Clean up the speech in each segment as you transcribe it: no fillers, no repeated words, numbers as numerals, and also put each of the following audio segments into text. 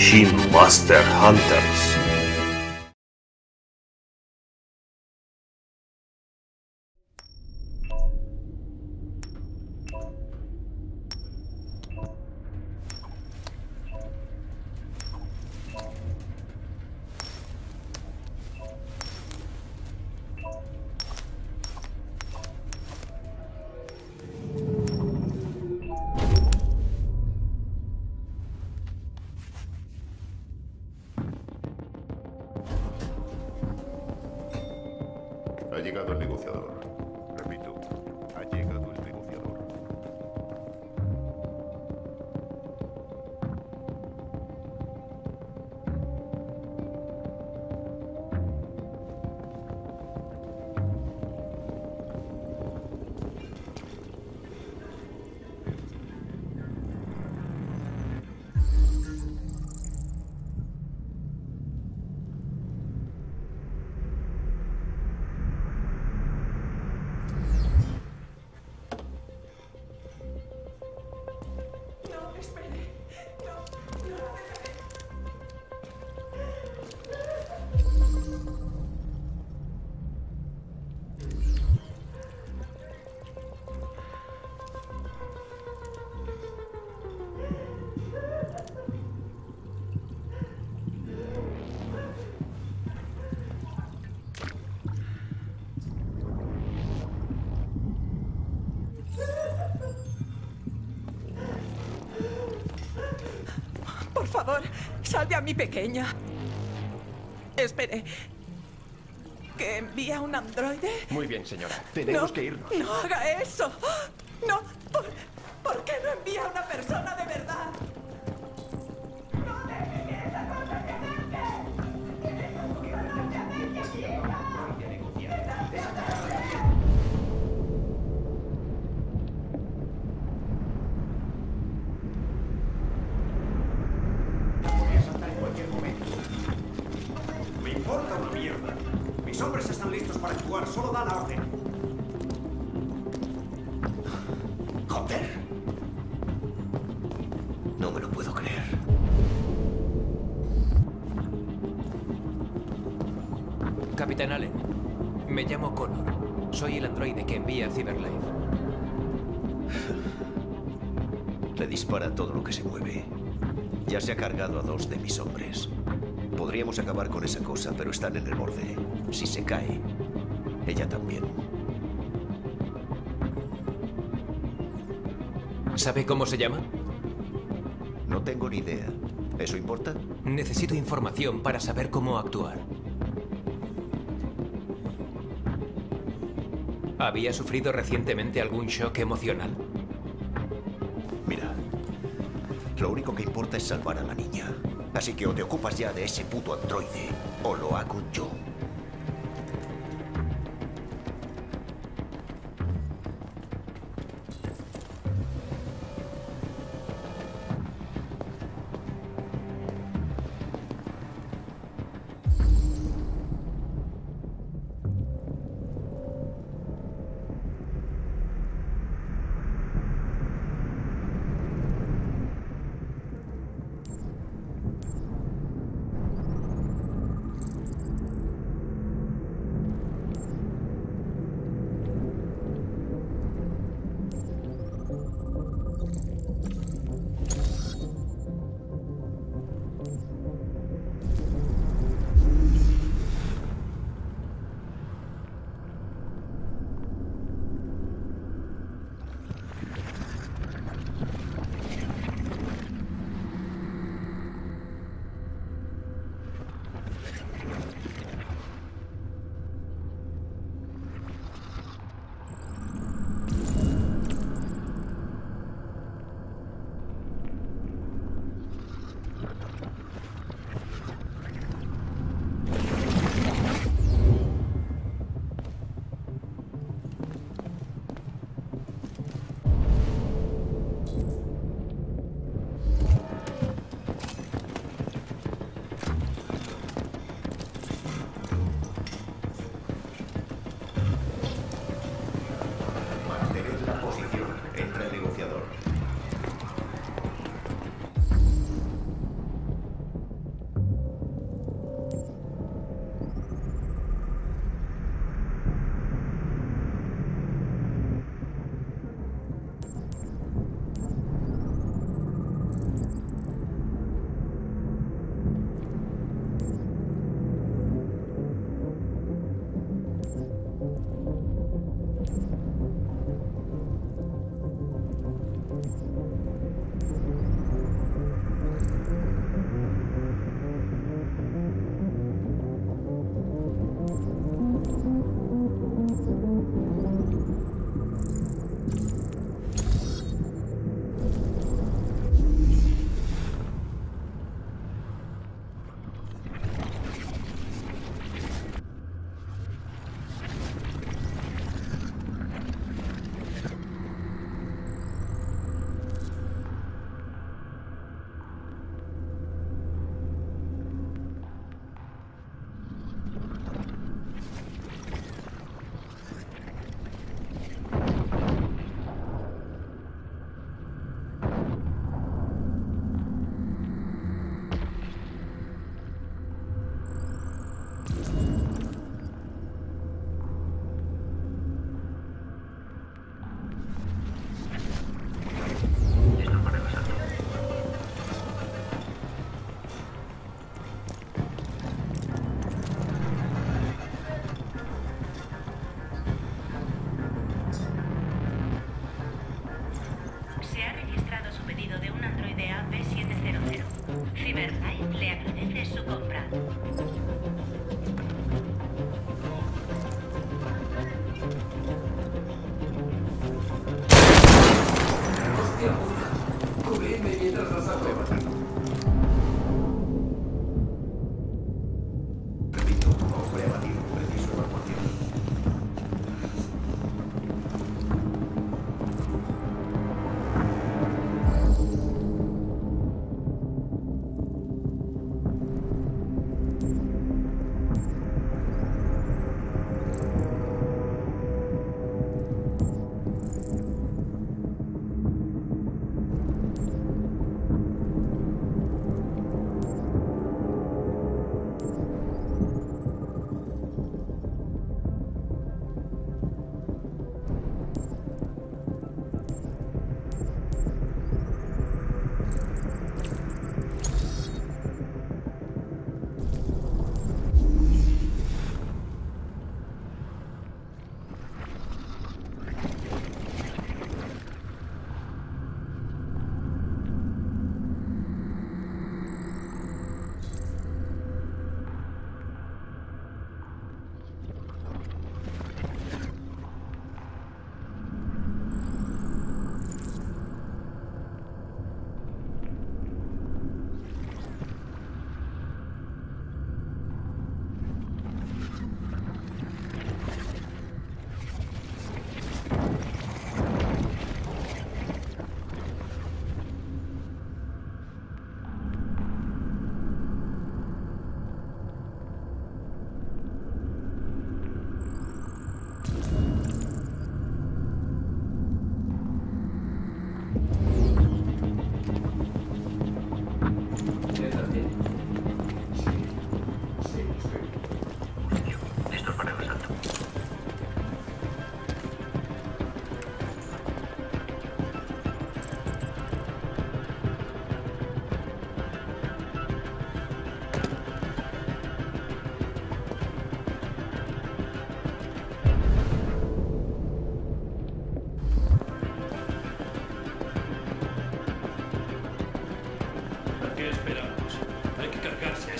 Shin Master Hunters. Ha llegado el negociador. Repito, ha llegado el negociador. Por favor, salve a mi pequeña. Espere. ¿Que envía un androide? Muy bien, señora. Tenemos que irnos. No haga eso. No. ¿Por qué no envía a una persona de verdad? No deje que esa cosa se acerque. Queremos que no se acerque aquí. Voy a saltar en cualquier momento. Me importa una mierda. Mis hombres están listos para actuar. Solo da la orden. ¡Joder! No me lo puedo creer. Capitán Allen, me llamo Connor. Soy el androide que envía Cyberlife. Le dispara todo lo que se mueve. Ya se ha cargado a 2 de mis hombres. Podríamos acabar con esa cosa, pero están en el borde. Si se cae, ella también. ¿Sabe cómo se llama? No tengo ni idea. ¿Eso importa? Necesito información para saber cómo actuar. ¿Había sufrido recientemente algún shock emocional? Mira, lo único que importa es salvar a la niña. Así que o te ocupas ya de ese puto androide, o lo hago yo.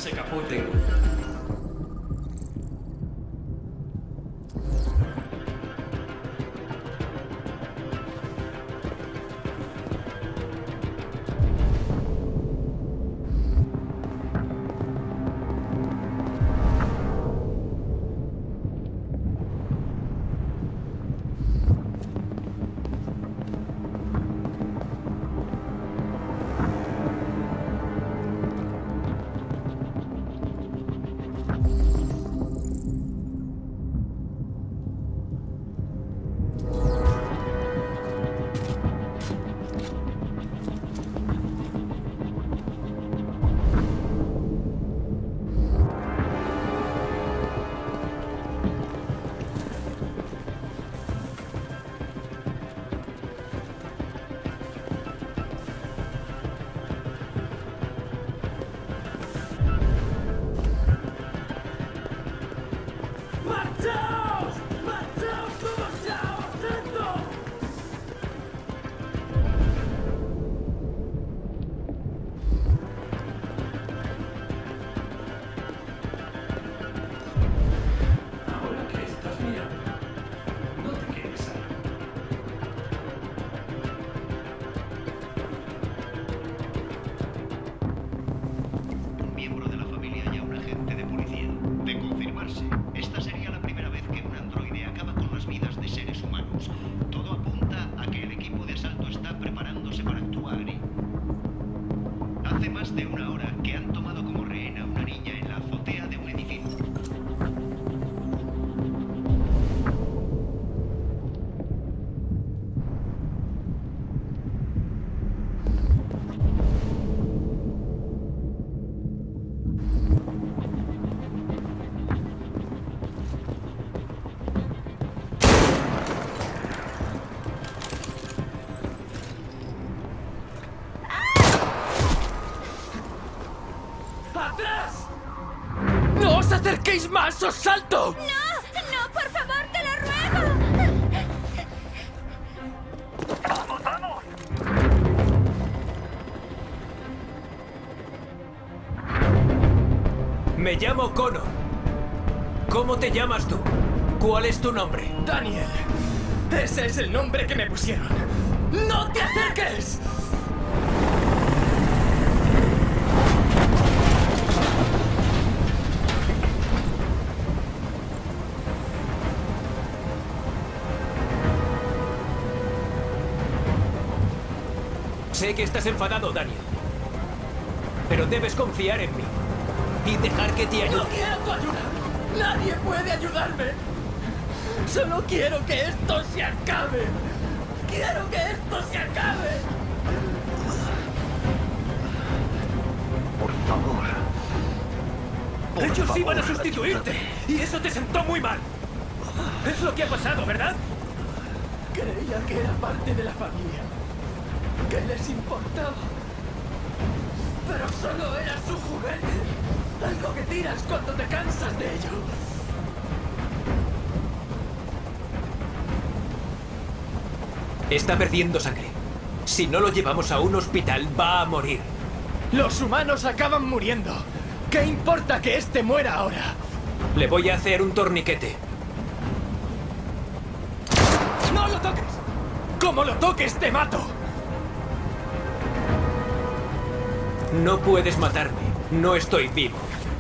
ese capullo. Hace más de una hora que han tomado como rehén a una niña en la azotea de un edificio. ¡No os acerquéis más! ¡Os salto! ¡No! ¡No, por favor, te lo ruego! ¡Vamos, vamos! Me llamo Connor. ¿Cómo te llamas tú? ¿Cuál es tu nombre? Daniel. Ese es el nombre que me pusieron. ¡No te acerques! Sé que estás enfadado, Daniel. Pero debes confiar en mí. Y dejar que te ayude. ¡No quiero tu ayuda! ¡Nadie puede ayudarme! ¡Solo quiero que esto se acabe! ¡Quiero que esto se acabe! Por favor. Ellos iban a sustituirte. Y eso te sentó muy mal. Es lo que ha pasado, ¿verdad? Creía que era parte de la familia. Que les importaba. Pero solo era su juguete. Algo que tiras cuando te cansas de ello. Está perdiendo sangre. Si no lo llevamos a un hospital, va a morir. Los humanos acaban muriendo. ¿Qué importa que este muera ahora? Le voy a hacer un torniquete. ¡No lo toques! ¡Como lo toques, te mato! No puedes matarme. No estoy vivo.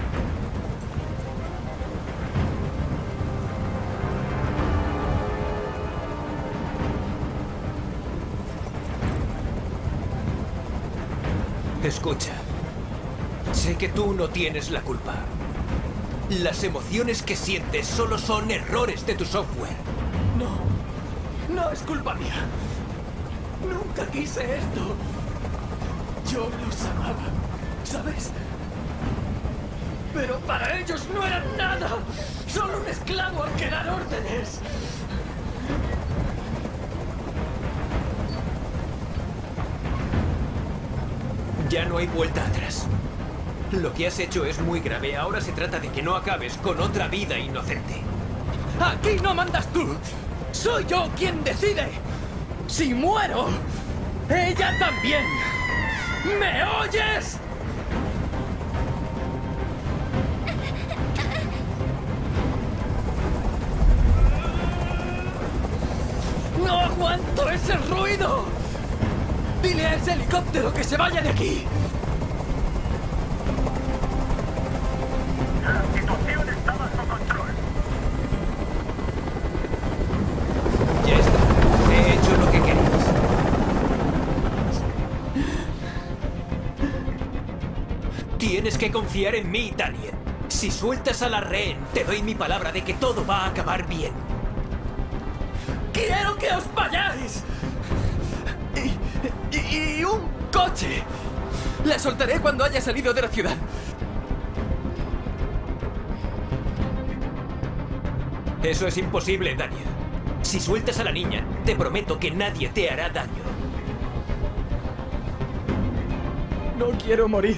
Escucha. Sé que tú no tienes la culpa. Las emociones que sientes solo son errores de tu software. No es culpa mía. Nunca quise esto. Yo los amaba, ¿sabes? Pero para ellos no eran nada. Solo un esclavo al que dar órdenes. Ya no hay vuelta atrás. Lo que has hecho es muy grave. Ahora se trata de que no acabes con otra vida inocente. Aquí no mandas tú. Soy yo quien decide. Si muero, ella también. ¿Me oyes? ¡No aguanto ese ruido! ¡Dile a ese helicóptero que se vaya de aquí! La situación está bajo control. Ya está. He hecho lo que querías. Tienes que confiar en mí, Daniel. Si sueltas a la rehén, te doy mi palabra de que todo va a acabar bien. ¡Quiero que os vayáis! Y un coche. La soltaré cuando haya salido de la ciudad. Eso es imposible, Daniel. Si sueltas a la niña, te prometo que nadie te hará daño. No quiero morir.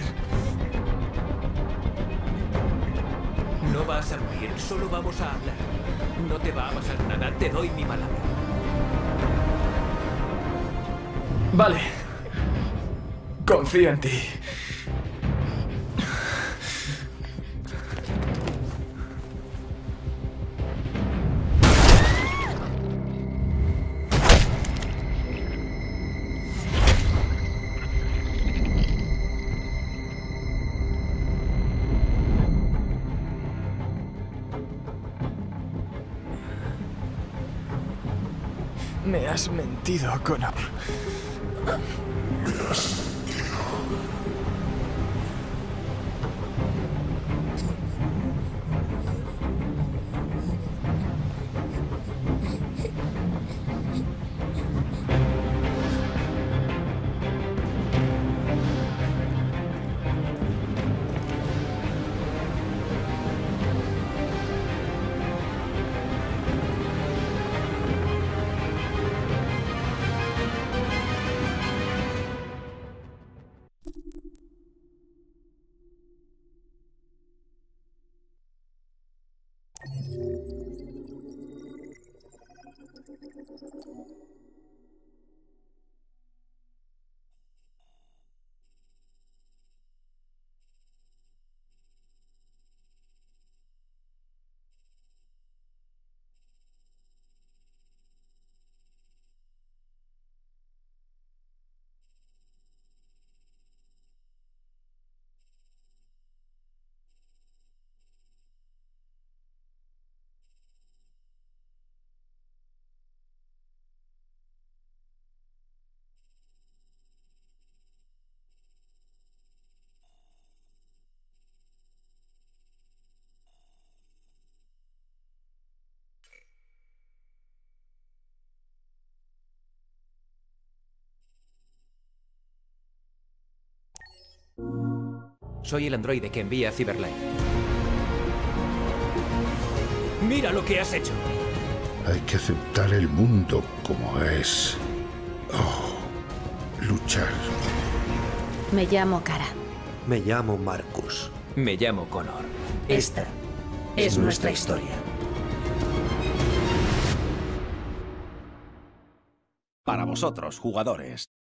No vas a morir, solo vamos a hablar. No te va a pasar nada, te doy mi palabra. Vale. Confío en ti. Me has mentido, Connor. Soy el androide que envía a Cyberlife. ¡Mira lo que has hecho! Hay que aceptar el mundo como es. Oh, luchar. Me llamo Kara. Me llamo Marcus. Me llamo Connor. Esta es nuestra historia. Para vosotros, jugadores,